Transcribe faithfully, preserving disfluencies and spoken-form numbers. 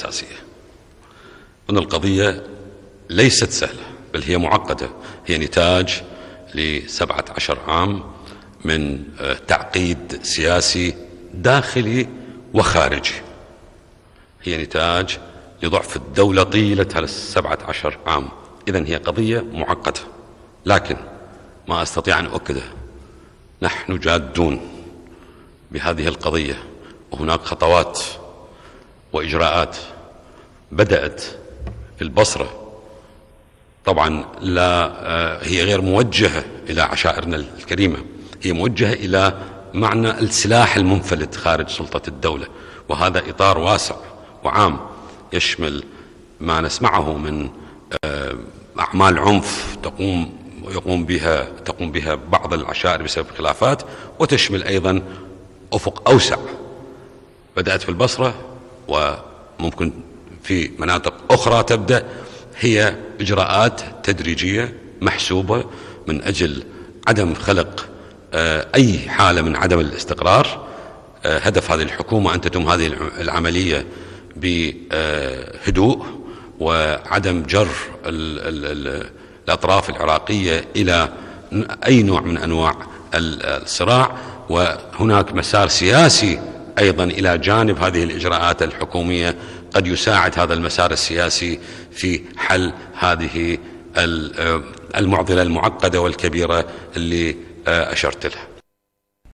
الأساسية. أن القضية ليست سهلة، بل هي معقدة، هي نتاج لسبعة عشر عام من تعقيد سياسي داخلي وخارجي، هي نتاج لضعف الدولة طيلة هالسبعة عشر عام. إذن هي قضية معقدة، لكن ما أستطيع أن أؤكده، نحن جادون بهذه القضية، وهناك خطوات وإجراءات بدأت في البصرة. طبعا لا هي غير موجهة إلى عشائرنا الكريمة، هي موجهة إلى معنى السلاح المنفلت خارج سلطة الدولة، وهذا إطار واسع وعام يشمل ما نسمعه من أعمال عنف تقوم ويقوم بها تقوم بها بعض العشائر بسبب الخلافات، وتشمل أيضا أفق أوسع بدأت في البصرة وممكن في مناطق أخرى تبدأ. هي إجراءات تدريجية محسوبة من أجل عدم خلق أي حالة من عدم الاستقرار. هدف هذه الحكومة أن تتم هذه العملية بهدوء وعدم جر الأطراف العراقية إلى أي نوع من أنواع الصراع، وهناك مسار سياسي أيضا إلى جانب هذه الإجراءات الحكومية قد يساعد هذا المسار السياسي في حل هذه المعضلة المعقدة والكبيرة اللي أشرت لها.